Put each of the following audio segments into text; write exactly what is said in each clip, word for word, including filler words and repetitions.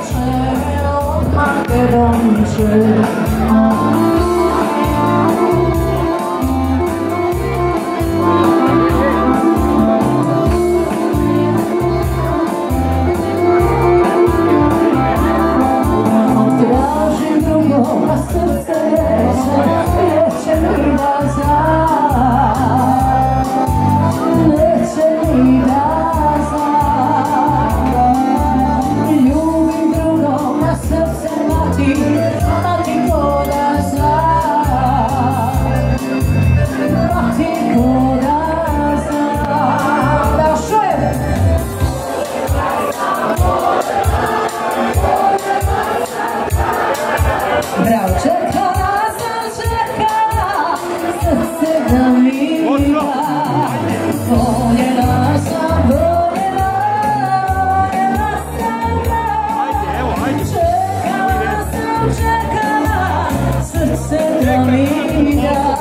Bravo, čekala sam, čekala, srce da mi da. Voljela sam, voljela, voljela sam ga. Čekala sam, čekala, srce da mi da.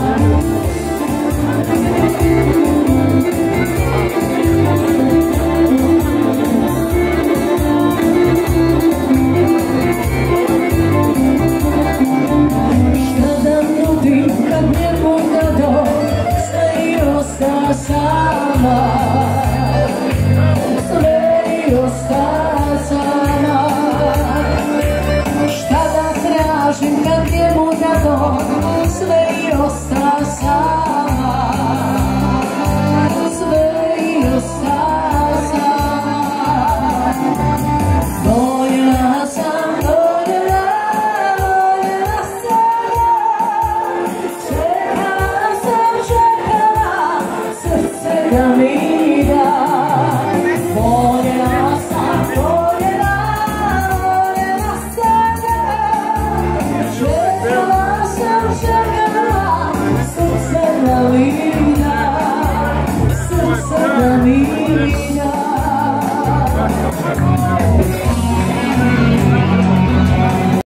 Sama, sve i osta sama. Šta da tražim kad njemu dado, sve i osta sama, sve i osta sama. Voljela sam, voljela, voljela sam ga. Čekala sam, čekala, srce da mi da. Voljela sam, voljela, voljela sam ga. Čekala sam, čekala, srce da mi da. Srce da mi da.